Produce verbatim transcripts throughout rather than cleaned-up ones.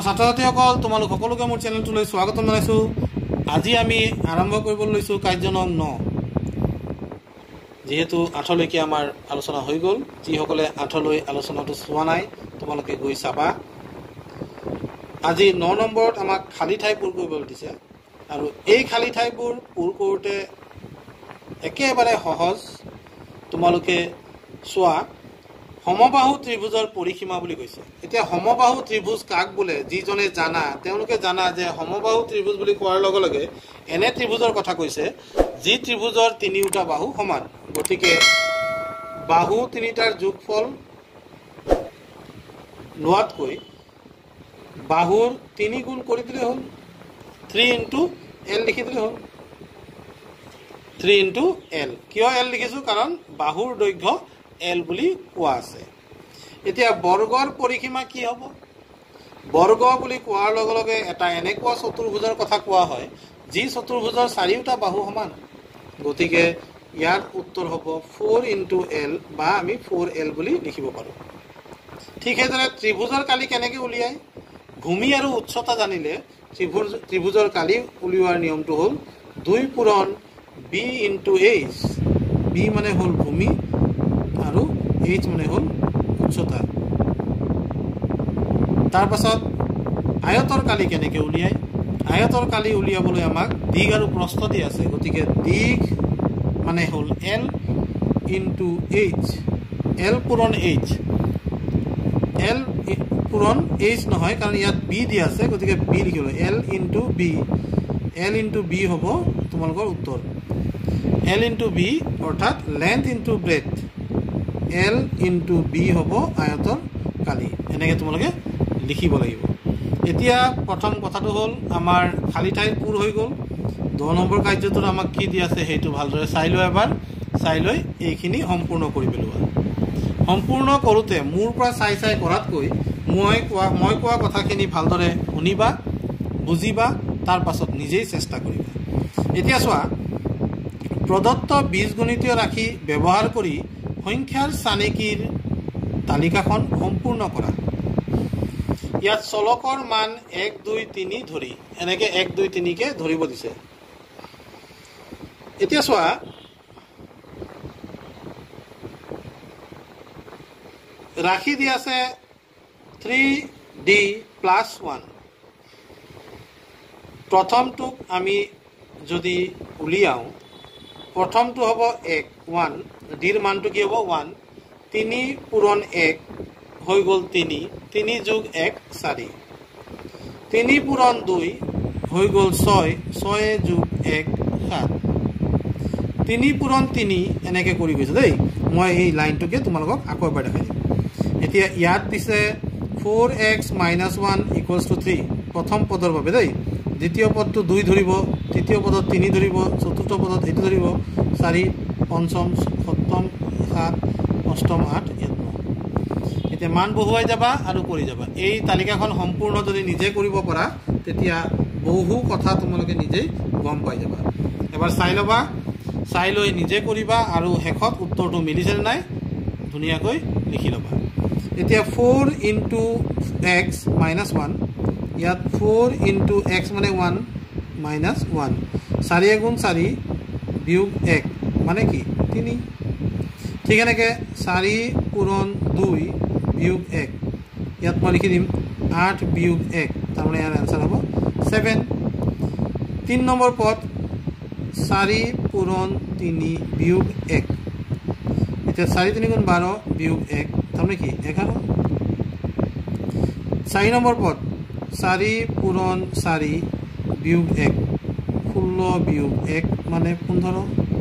ছাত্ৰ ছাত্ৰীসকল তোমালোক সকলোকে মোৰ চেনেলটোলৈ স্বাগতম জনাইছো। আজি আমি আৰম্ভ কৰিবলৈ লৈছো কাৰ্য নং ন। যেহেতু আঠলৈকে আমাৰ আলোচনা হৈ গ'ল, যিসকলে আঠলৈ আলোচনাটো চোৱা নাই তোমালোকে গৈ চাবা। আজি ন নম্বৰত আমাক খালী ঠাই পূৰ কৰিবলৈ দিছে, আৰু এই খালী ঠাইবোৰ পূৰ কৰোঁতে একেবাৰে সহজ। তোমালোকে চোৱা, সমবাহু ত্ৰিভুজৰ পৰিসীমা বুলি কৈছে। এতিয়া সমবাহু ত্ৰিভুজ কাক বোলে যিজনে জানা তেওঁলোকে জানা যে সমবাহু ত্ৰিভুজ বুলি কোৱাৰ লগে লগে এনে ত্ৰিভুজৰ কথা কৈছে যি ত্ৰিভুজৰ তিনিওটা বাহু সমান। গতিকে বাহু তিনিটাৰ যোগফল লোৱাতকৈ বাহুৰ তিনি গুণ কৰি দিলে হ'ল, থ্ৰী ইন্টু এল লিখি দিলে হ'ল। থ্ৰী ইন্টু এল কিয় এল লিখিছোঁ? কাৰণ বাহুৰ দৈৰ্ঘ্য এল বুলি কোৱা আছে। এতিয়া বৰ্গৰ পৰিসীমা কি হ'ব? বৰ্গ বুলি কোৱাৰ লগে লগে এটা এনেকুৱা চতুৰ্ভুজৰ কথা কোৱা হয় যি চতুৰ্ভুজৰ চাৰিওটা বাহু সমান। গতিকে ইয়াৰ উত্তৰ হ'ব ফ'ৰ ইন্টু এল, বা আমি ফ'ৰ এল বুলি লিখিব পাৰোঁ। ঠিক সেইদৰে ত্ৰিভুজৰ কালি কেনেকৈ উলিয়াই? ভূমি আৰু উচ্চতা জানিলে ত্ৰিভুজ ত্ৰিভুজৰ কালি উলিওৱাৰ নিয়মটো হ'ল দুই পূৰণ বি ইন্টু এইচ। বি মানে হ'ল ভূমি আৰু এইচ মানে হ'ল উচ্চতা। তাৰ পাছত আয়তৰ কালি কেনেকৈ উলিয়াই? আয়তৰ কালি উলিয়াবলৈ আমাক দিগ আৰু প্ৰস্থ দি আছে। গতিকে দিগ মানে হ'ল এল ইন্টু এইচ। এল পূৰণ এইচ। এল পূৰণ এইচ নহয়, কাৰণ ইয়াত বি দি আছে, গতিকে বি লিখিব। L into B. L into B হ'ব তোমালোকৰ উত্তৰ। এল ইন্টু বি অৰ্থাৎ length into breadth. L into B হ'ব আয়তৰ কালি। এনেকৈ তোমালোকে লিখিব লাগিব। এতিয়া প্ৰথম কথাটো হ'ল আমাৰ খালী ঠাই পূৰ হৈ গ'ল। দহ নম্বৰ কাৰ্যটোত আমাক কি দি আছে সেইটো ভালদৰে চাই লোৱা এবাৰ। চাই লৈ এইখিনি সম্পূৰ্ণ কৰি পেলোৱা। সম্পূৰ্ণ কৰোঁতে মোৰ পৰা চাই চাই কৰাতকৈ মই কোৱা মই কোৱা কথাখিনি ভালদৰে শুনিবা, বুজিবা, তাৰ পাছত নিজেই চেষ্টা কৰিবা। এতিয়া চোৱা, প্ৰদত্ত বীজগণিতীয় ৰাশি ব্যৱহাৰ কৰি সংখ্যাৰ চানেকিৰ তালিকাখন সম্পূৰ্ণ কৰা। ইয়াত চলকৰ মান এক দুই তিনি ধৰি এনেকৈ এক দুই তিনিকে ধৰিব দিছে। এতিয়া চোৱা, ৰাশি দি আছে থ্ৰী ডি প্লাছ ওৱান। প্ৰথমটোক আমি যদি উলিয়াওঁ, প্ৰথমটো হ'ব এক, ওৱান। ডিৰ মানটো কি হ'ব? ওৱান। তিনি পূৰণ এক হৈ গ'ল তিনি। তিনি যোগ এক চাৰি। তিনি পূৰণ দুই হৈ গ'ল ছয়। ছয় যোগ এক সাত। তিনি পূৰণ তিনি এনেকৈ কৰি গৈছে দেই। মই এই লাইনটোকে তোমালোকক আকৌ এবাৰ দেখাই দিম। এতিয়া ইয়াত দিছে four X minus one equals to three প্ৰথম পদৰ বাবে দেই। দ্বিতীয় পদটো দুই ধৰিব, তৃতীয় পদত তিনি ধৰিব, চতুৰ্থ পদত এইটো ধৰিব, চাৰি, পঞ্চম, সপ্তম, সাত, অষ্টম, আঠ, ইয়াত ন। এতিয়া মান বহুৱাই যাবা আৰু কৰি যাবা। এই তালিকাখন সম্পূৰ্ণ যদি নিজে কৰিব পৰা তেতিয়া বহু কথা তোমালোকে নিজেই গম পাই যাবা। এবাৰ চাই ল'বা, চাই লৈ নিজে কৰিবা, আৰু শেষত উত্তৰটো মিলিছে নে নাই ধুনীয়াকৈ লিখি ল'বা। এতিয়া four into X minus one. ইয়াত ফ'ৰ ইন্টু এক্স মানে ওৱান মাইনাছ ওৱান। চাৰি এগুণ চাৰি বিয়োগ এক মানে কি? তিনি। ঠিক এনেকৈ চাৰি পূৰণ দুই বিয়োগ এক। ইয়াত মই লিখি দিম আঠ বিয়োগ এক, তাৰমানে ইয়াৰ এনচাৰ হ'ব ছেভেন। তিনি নম্বৰ পদ চাৰি পূৰণ তিনি বিয়োগ এক। এতিয়া চাৰি তিনি গুণ বাৰ বিয়োগ এক, তাৰমানে কি? এঘাৰ। চাৰি নম্বৰ পদ চাৰি পূৰণ চাৰি বিয়োগ এক। ষোল্ল বিয়োগ এক মানে পোন্ধৰ।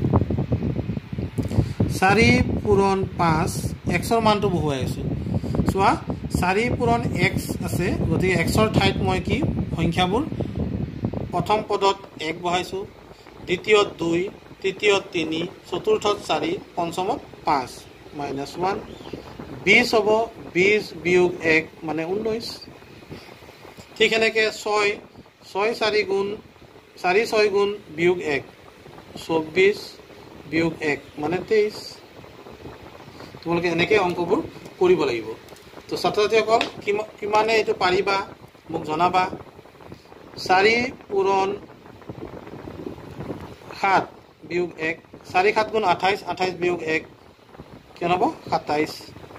চাৰি পূৰণ পাঁচ, এক্সৰ মানটো বহুৱাই আছোঁ। চোৱা, চাৰি পূৰণ এক্স আছে, গতিকে এক্সৰ ঠাইত মই কি সংখ্যাবোৰ প্ৰথম পদত এক বহাইছোঁ, দ্বিতীয়ত দুই, তৃতীয়ত তিনি, চতুৰ্থত চাৰি, পঞ্চমত পাঁচ। Minus one. বিছ হ'ব, বিছ বিয়োগ এক মানে ঊনৈছ। ঠিক সেনেকৈ ছয়, ছয় চাৰি গুণ চাৰি ছয় গুণ বিয়োগ এক, চৌব্বিছ বিয়োগ এক মানে তেইছ। তোমালোকে এনেকৈ অংকবোৰ কৰিব লাগিব। তো ছাত্ৰ ছাত্ৰীসকল কিমানে এইটো পাৰিবা মোক জনাবা। চাৰি পূৰণ সাত বিয়োগ এক, চাৰি সাত গুণ আঠাইছ, আঠাইছ বিয়োগ এক কিমান হ'ব সাতাইছ।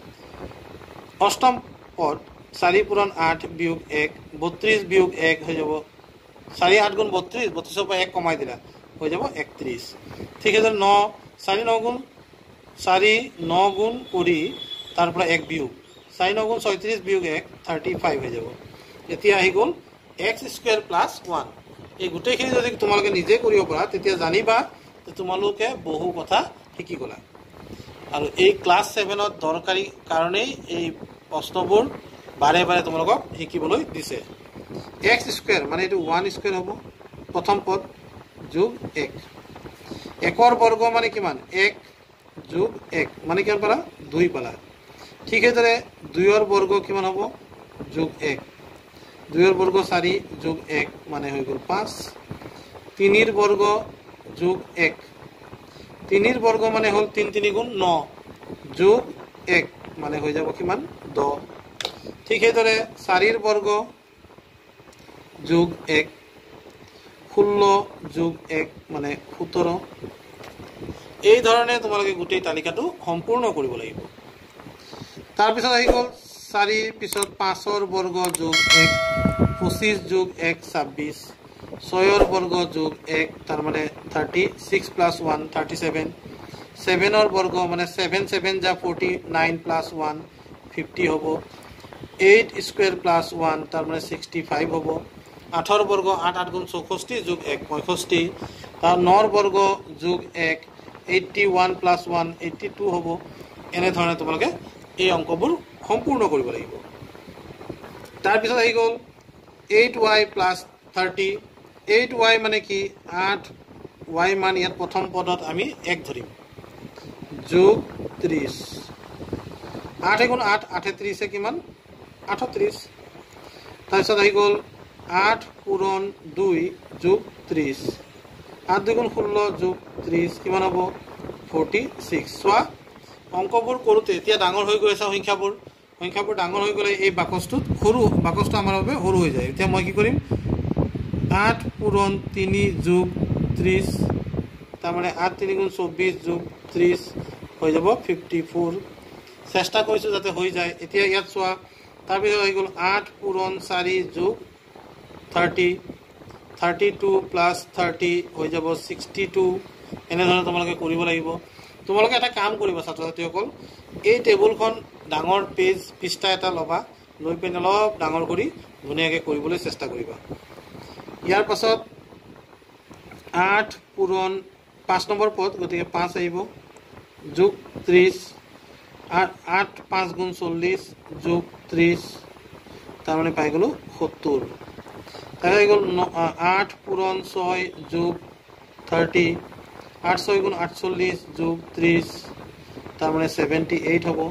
অষ্টম পদ চাৰি পূৰণ আঠ বিয়োগ এক, বত্ৰিছ বিয়োগ এক হৈ যাব, চাৰি আঠ গুণ বত্ৰিছ, বত্ৰিছৰ পৰা এক কমাই দিলা হৈ যাব একত্ৰিছ। ঠিক আছে, ন চাৰি ন গুণ চাৰি ন গুণ কৰি তাৰ পৰা এক বিয়োগ, চাৰি ন গুণ ছয়ত্ৰিছ বিয়োগ এক থাৰ্টি ফাইভ হৈ যাব। এতিয়া আহি গ'ল এক্স স্কুৱেৰ প্লাছ ওৱান। এই গোটেইখিনি যদি তোমালোকে নিজে কৰিব পাৰা তেতিয়া জানিবা যে তোমালোকে বহু কথা শিকি গ'লা। আৰু এই ক্লাছ ছেভেনত দৰকাৰী কাৰণেই এই প্ৰশ্নবোৰ বাৰে বাৰে তোমালোকক শিকিবলৈ দিছে। এক্স স্কুৱেৰ মানে এইটো ওৱান স্কুৱেৰ হ'ব, প্ৰথম পদ যোগ এক। একৰ বৰ্গ মানে কিমান এক যোগ এক মানে কিমান পালা দুই পালা। ঠিক সেইদৰে দুইৰ বৰ্গ কিমান হ'ব যোগ এক, দুইৰ বৰ্গ চাৰি যোগ এক মানে হৈ গ'ল পাঁচ। তিনিৰ বৰ্গ যোগ এক, তিনিৰ বৰ্গ মানে হ'ল তিনি তিনি গুণ ন যোগ এক মানে হৈ যাব কিমান দহ। ঠিক সেইদৰে চাৰিৰ বৰ্গ যোগ এক, ষোল্ল যোগ এক মানে সোতৰ। এই ধৰণে তোমালোকে গোটেই তালিকাটো সম্পূৰ্ণ কৰিব লাগিব। তাৰপিছত আহি গ'ল চাৰি পিছত পাঁচৰ বৰ্গ যোগ এক, পঁচিছ যোগ এক ছাব্বিছ, ছয়ৰ বৰ্গ যোগ এক তাৰমানে thirty six plus one thirty seven, ছেভেনৰ বৰ্গ মানে ছেভেন ছেভেন যা forty nine plus one fifty হ'ব, এইট স্কুৱেৰ প্লাছ ওৱান তাৰমানে ছিক্সটি ফাইভ হ'ব। আঠৰ বৰ্গ আঠ আঠ গুণ চৌষষ্ঠি যোগ এক পঁয়ষষ্ঠি, তাৰ নৰ বৰ্গ যোগ এক eighty one plus one eighty two হ'ব। এনেধৰণে তোমালোকে এই অংকবোৰ সম্পূৰ্ণ কৰিব লাগিব। তাৰপিছত আহি গ'ল eight Y plus thirty. Eight Y মানে কি আঠ ৱাই মান ইয়াত প্ৰথম পদত আমি এক ধৰিম যোগ ত্ৰিছ, আঠ এগুণ আঠ, আঠে ত্ৰিছে কিমান আঠত্ৰিছ। তাৰপিছত আহি গ'ল আঠ পূৰণ দুই যোগ ত্ৰিছ, আঠ দুগুণ ষোল্ল যোগ ত্ৰিছ কিমান হ'ব ফৰ্টি ছিক্স। চোৱা অংকবোৰ কৰোঁতে এতিয়া ডাঙৰ হৈ গৈ আছে সংখ্যাবোৰ, সংখ্যাবোৰ ডাঙৰ হৈ গ'লে এই বাকচটোত সৰু বাকচটো আমাৰ বাবে সৰু হৈ যায়। এতিয়া মই কি কৰিম আঠ পূৰণ তিনি যোগ ত্ৰিছ তাৰমানে আঠ তিনি গুণ চৌব্বিছ যোগ ত্ৰিছ হৈ যাব ফিফটি ফ'ৰ। চেষ্টা কৰিছোঁ যাতে হৈ যায়। এতিয়া ইয়াত চোৱা তাৰপিছত হৈ গ'ল আঠ পূৰণ চাৰি যোগ thirty, thirty two plus thirty হৈ যাব ছিক্সটি টু। এনেধৰণে তোমালোকে কৰিব লাগিব। তোমালোকে এটা কাম কৰিবা ছাত্ৰ ছাত্ৰীসকল, এই টেবুলখন ডাঙৰ পেজ পৃষ্ঠা এটা ল'বা, লৈ পিনে অলপ ডাঙৰ কৰি ধুনীয়াকৈ কৰিবলৈ চেষ্টা কৰিবা। ইয়াৰ পাছত আঠ পূৰণ পাঁচ নম্বৰ পদ গতিকে পাঁচ আহিব যোগ ত্ৰিছ, আঠ আঠ পাঁচ গুণ চল্লিছ যোগ ত্ৰিছ তাৰমানে পাই গ'লোঁ সত্তৰ। তাৰ হৈ গ'ল আঠ পূৰণ ছয় যোগ থাৰ্টি, আঠ ছয় গুণ আঠচল্লিছ যোগ ত্ৰিছ তাৰমানে ছেভেণ্টি এইট হ'ব।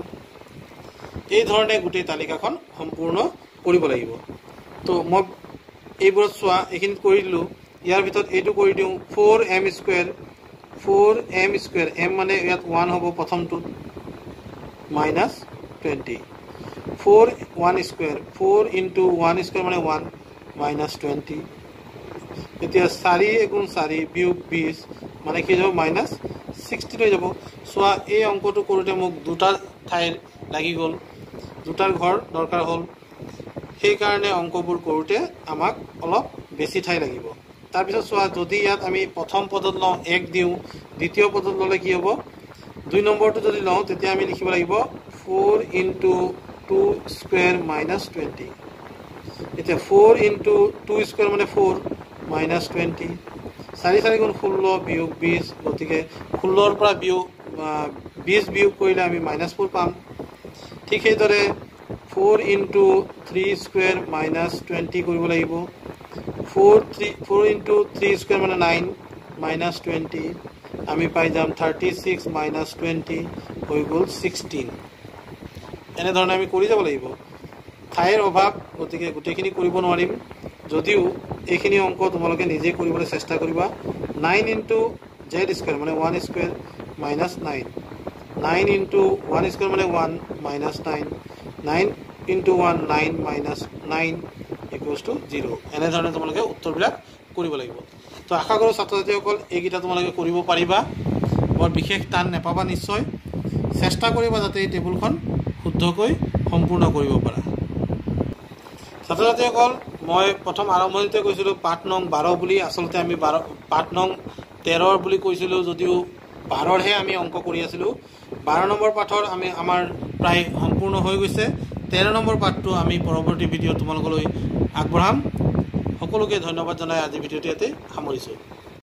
এই ধৰণে গোটেই তালিকাখন সম্পূৰ্ণ কৰিব লাগিব। তো মই এইবোৰত চোৱা এইখিনিত কৰি দিলোঁ। ইয়াৰ ভিতৰত এইটো কৰি দিওঁ four M square, four M square M মানে ইয়াত ওৱান হ'ব প্ৰথমটোত minus twenty, four one square four into one square মানে ওৱান মাইনাছ টুৱেণ্টি। এতিয়া চাৰি এগুণ চাৰি বিয়োগ বিছ মানে কি যাব মাইনাছ ছিক্সটি হৈ যাব। চোৱা এই অংকটো কৰোঁতে মোক দুটা ঠাইৰ লাগি গ'ল, দুটাৰ ঘৰ দৰকাৰ হ'ল, সেইকাৰণে অংকবোৰ কৰোঁতে আমাক অলপ বেছি ঠাই লাগিব। তাৰপিছত চোৱা যদি ইয়াত আমি প্ৰথম পদত লওঁ এক দিওঁ, দ্বিতীয় পদত ল'লে কি হ'ব দুই নম্বৰটো যদি লওঁ তেতিয়া আমি লিখিব লাগিব four into two square minus twenty. এতিয়া ফ'ৰ ইণ্টু টু স্কুৱেৰ মানে ফ'ৰ মাইনাছ টুৱেণ্টি, চাৰি চাৰি গুণ ষোল্ল বিয়োগ বিছ গতিকে ষোল্লৰ পৰা বিয়োগ বিছ বিয়োগ কৰিলে আমি মাইনাছ ফ'ৰ পাম। ঠিক সেইদৰে four into three square minus twenty কৰিব লাগিব, four three four into three square মানে নাইন মাইনাছ টুৱেণ্টি আমি পাই যাম থাৰ্টি ছিক্স মাইনাছ টুৱেণ্টি হৈ গ'ল ছিক্সটিন। এনেধৰণে আমি কৰি যাব লাগিব। ঠাইৰ অভাৱ গতিকে গোটেইখিনি কৰিব নোৱাৰিম, যদিও এইখিনি অংক তোমালোকে নিজে কৰিবলৈ চেষ্টা কৰিবা। নাইন ইণ্টু জেড স্কুৱেৰ মানে one square minus nine, nine into one square মানে one minus nine, nine into one nine minus nine equal equals to zero' এনেধৰণে তোমালোকে উত্তৰবিলাক কৰিব লাগিব। তো আশা কৰোঁ ছাত্ৰ ছাত্ৰীসকল এইকেইটা তোমালোকে কৰিব পাৰিবা, বৰ বিশেষ টান নাপাবা নিশ্চয়। চেষ্টা কৰিবা যাতে এই টেবুলখন শুদ্ধকৈ সম্পূৰ্ণ কৰিব পাৰা। ছাত্ৰ ছাত্ৰীসকল, মই প্ৰথম আৰম্ভণিতে কৈছিলোঁ পাঠ নং বাৰ বুলি, আচলতে আমি বাৰ পাঠ নং তেৰৰ বুলি কৈছিলোঁ যদিও বাৰৰহে আমি অংক কৰি আছিলোঁ। বাৰ নম্বৰ পাঠৰ আমি আমাৰ প্ৰায় সম্পূৰ্ণ হৈ গৈছে। তেৰ নম্বৰ পাঠটো আমি পৰৱৰ্তী ভিডিঅ'ত তোমালোকলৈ আগবঢ়াম। সকলোকে ধন্যবাদ জনাই আজি ভিডিঅ'টো ইয়াতে সামৰিছোঁ।